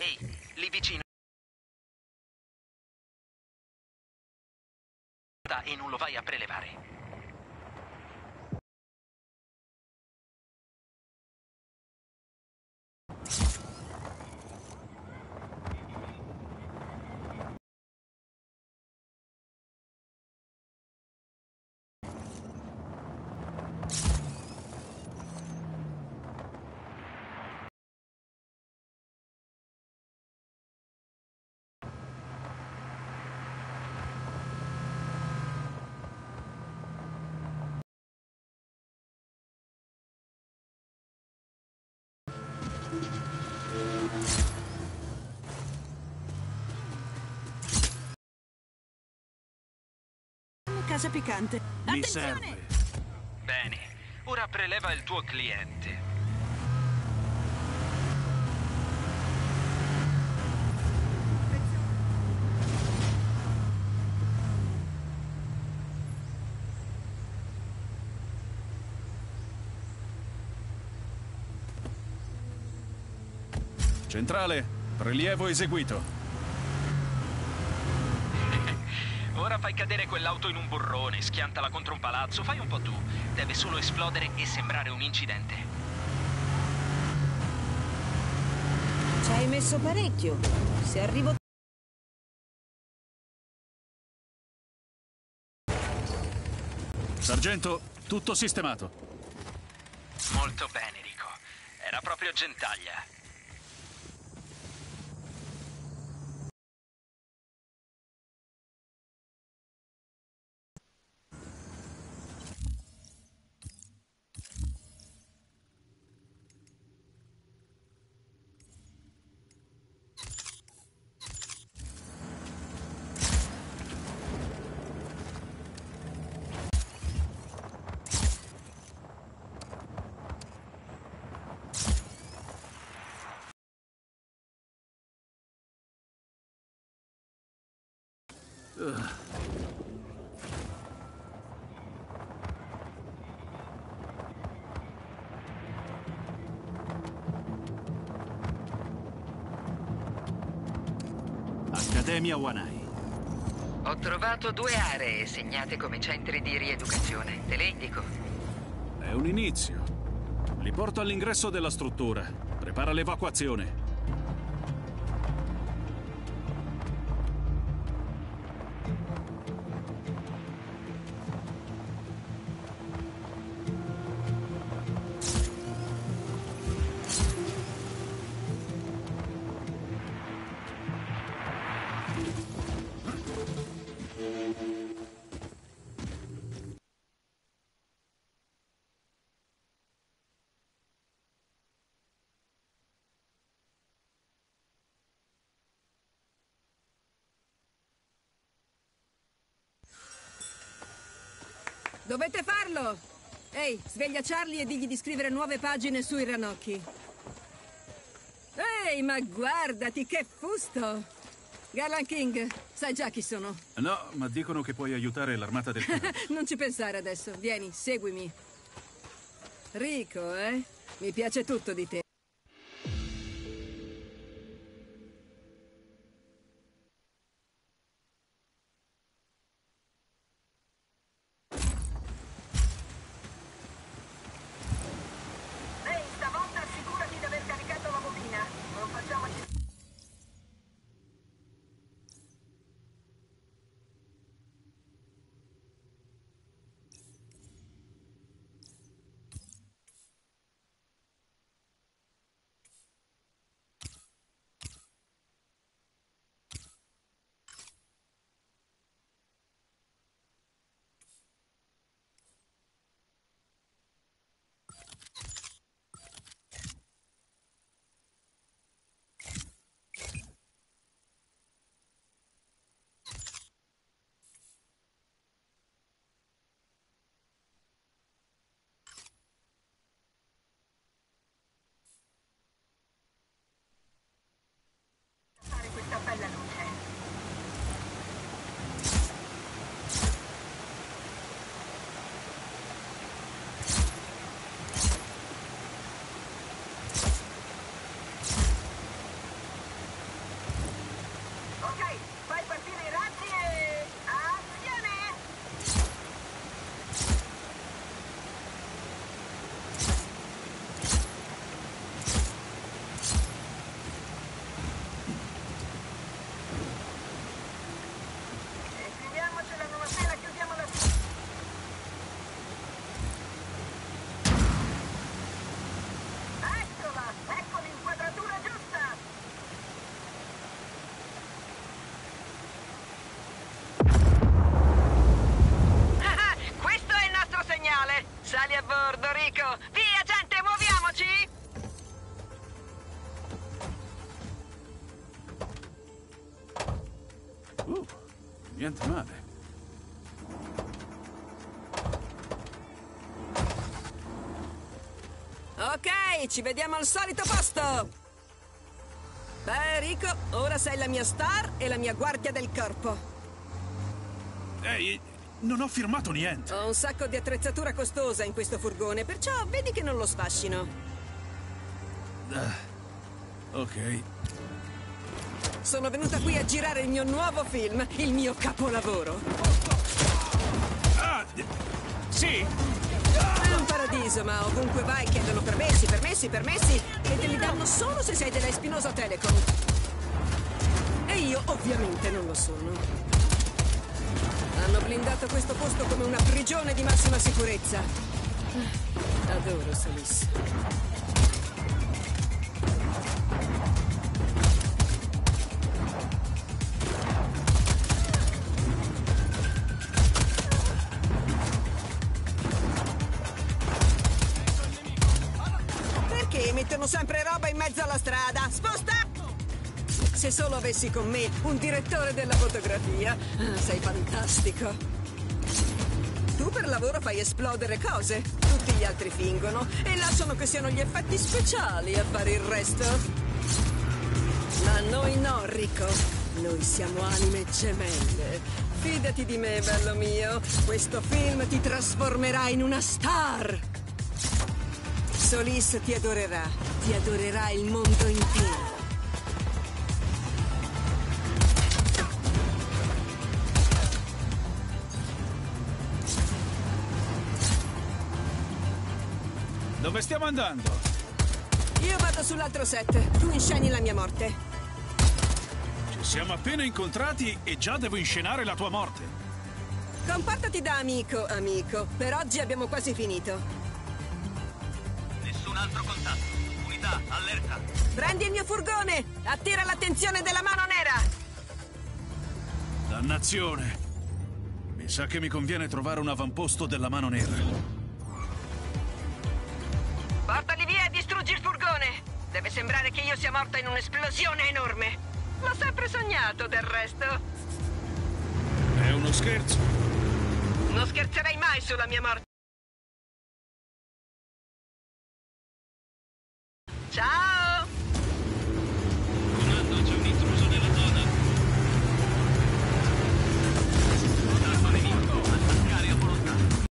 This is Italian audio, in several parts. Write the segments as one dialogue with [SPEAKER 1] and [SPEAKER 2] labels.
[SPEAKER 1] Ehi, lì vicino. E non lo vai a prelevare.
[SPEAKER 2] Casa piccante.
[SPEAKER 3] Mi
[SPEAKER 2] Attenzione!
[SPEAKER 3] serve.
[SPEAKER 1] Bene, ora preleva il tuo cliente.
[SPEAKER 3] Centrale, prelievo eseguito.
[SPEAKER 1] Ora fai cadere quell'auto in un burrone, schiantala contro un palazzo, fai un po' tu. Deve solo esplodere e sembrare un incidente.
[SPEAKER 2] Ci hai messo parecchio. Se arrivo...
[SPEAKER 3] Sargento, tutto sistemato.
[SPEAKER 1] Molto bene, Rico. Era proprio gentaglia.
[SPEAKER 3] Accademia Wanai.
[SPEAKER 4] Ho trovato 2 aree segnate come centri di rieducazione. Te le indico.
[SPEAKER 3] È un inizio. Li porto all'ingresso della struttura. Prepara l'evacuazione.
[SPEAKER 2] Dovete farlo! Ehi, sveglia Charlie e digli di scrivere nuove pagine sui ranocchi. Ehi, ma guardati, che fusto! Garland King, sai già chi sono.
[SPEAKER 3] No, ma dicono che puoi aiutare l'armata del Canada.
[SPEAKER 2] Non ci pensare adesso. Vieni, seguimi. Rico, eh? Mi piace tutto di te.
[SPEAKER 5] Ehi, stavolta assicurati di aver caricato la bobina. Non facciamoci...
[SPEAKER 4] Rico! Via, gente, muoviamoci!
[SPEAKER 3] Niente male.
[SPEAKER 2] Ok, ci vediamo al solito posto! Beh, Rico, ora sei la mia star e la mia guardia del corpo.
[SPEAKER 3] Ehi, non ho firmato niente.
[SPEAKER 2] Ho un sacco di attrezzatura costosa in questo furgone, perciò vedi che non lo sfascino.
[SPEAKER 3] Ok.
[SPEAKER 2] Sono venuta qui a girare il mio nuovo film, il mio capolavoro.
[SPEAKER 3] Sì!
[SPEAKER 2] È un paradiso, ma ovunque vai chiedono permessi, e te li danno solo se sei dell'Espinosa Telecom. E io ovviamente non lo sono. Hanno blindato questo posto come una prigione di massima sicurezza. Adoro Solis. Perché mettono sempre roba in mezzo alla strada? Sposta! Se solo avessi con me un direttore della fotografia. Sei fantastico. Tu per lavoro fai esplodere cose. Tutti gli altri fingono e lasciano che siano gli effetti speciali a fare il resto. Ma noi no, Rico. Noi siamo anime gemelle. Fidati di me, bello mio. Questo film ti trasformerà in una star. Solis ti adorerà il mondo intero.
[SPEAKER 3] Dove stiamo andando?
[SPEAKER 2] Io vado sull'altro set, tu insceni la mia morte.
[SPEAKER 3] Ci siamo appena incontrati e già devo inscenare la tua morte.
[SPEAKER 2] Comportati da amico. Per oggi abbiamo quasi finito.
[SPEAKER 1] Nessun altro contatto. Unità, allerta.
[SPEAKER 2] Prendi il mio furgone! Attira l'attenzione della mano nera!
[SPEAKER 3] Dannazione. Mi sa che mi conviene trovare un avamposto della mano nera.
[SPEAKER 4] Portali via e distruggi il furgone! Deve sembrare che io sia morta in un'esplosione enorme! L'ho sempre sognato, del resto!
[SPEAKER 3] È uno scherzo.
[SPEAKER 4] Non scherzerei mai sulla mia morte! Ciao!
[SPEAKER 1] Comando, c'è un intruso nella zona. Contatto nemico, attaccare a volontà.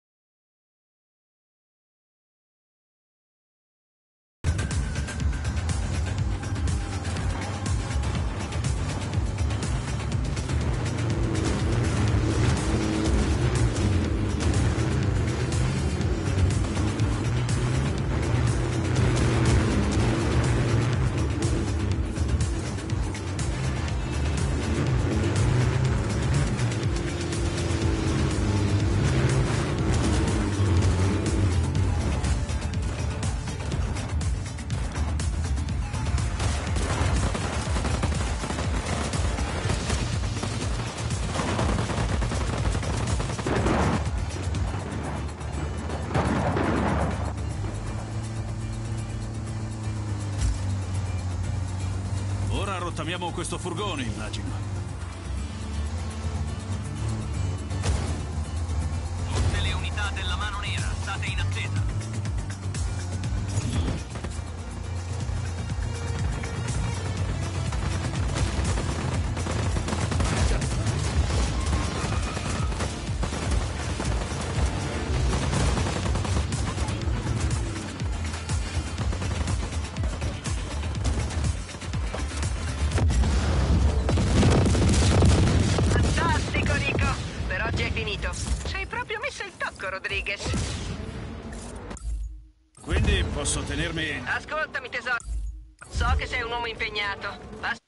[SPEAKER 3] Ora rottamiamo questo furgone, immagino.
[SPEAKER 1] Tutte le unità della mano nera, state in attesa.
[SPEAKER 4] Fantastico, Rico! Per oggi è finito. Ci hai proprio messo il tocco, Rodriguez.
[SPEAKER 3] Quindi posso tenermi...
[SPEAKER 4] Ascoltami, tesoro. So che sei un uomo impegnato.